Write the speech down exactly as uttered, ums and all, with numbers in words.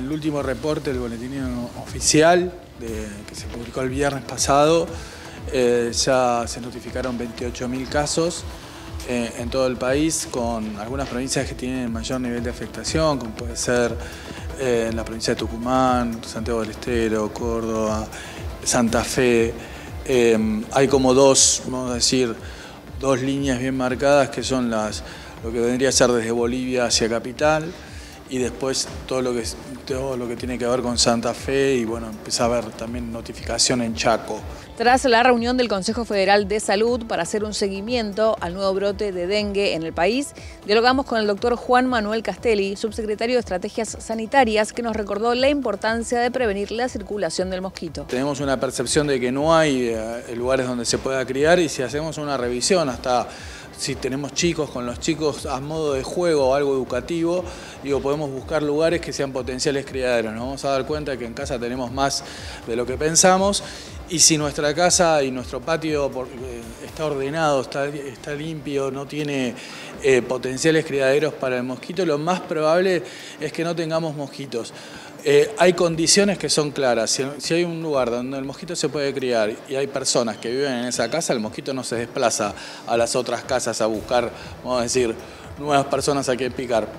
el último reporte del boletín oficial de, que se publicó el viernes pasado, eh, ya se notificaron veintiocho mil casos eh, en todo el país, con algunas provincias que tienen mayor nivel de afectación, como puede ser eh, en la provincia de Tucumán, Santiago del Estero, Córdoba, Santa Fe. Eh, hay como dos, vamos a decir, dos líneas bien marcadas que son las, lo que vendría a ser desde Bolivia hacia Capital, y después todo lo que todo lo que tiene que ver con Santa Fe, y bueno, empieza a haber también notificación en Chaco. Tras la reunión del Consejo Federal de Salud para hacer un seguimiento al nuevo brote de dengue en el país, dialogamos con el doctor Juan Manuel Castelli, subsecretario de Estrategias Sanitarias, que nos recordó la importancia de prevenir la circulación del mosquito. Tenemos una percepción de que no hay eh, lugares donde se pueda criar, y si hacemos una revisión hasta si tenemos chicos, con los chicos a modo de juego o algo educativo, digo, podemos buscar lugares que sean potenciales criaderos. Nos vamos a dar cuenta que en casa tenemos más de lo que pensamos, y si nuestra casa y nuestro patio está ordenado, está, está limpio, no tiene eh, potenciales criaderos para el mosquito, lo más probable es que no tengamos mosquitos. Eh, hay condiciones que son claras. Si, si hay un lugar donde el mosquito se puede criar y hay personas que viven en esa casa, el mosquito no se desplaza a las otras casas a buscar, vamos a decir, nuevas personas a quien picar.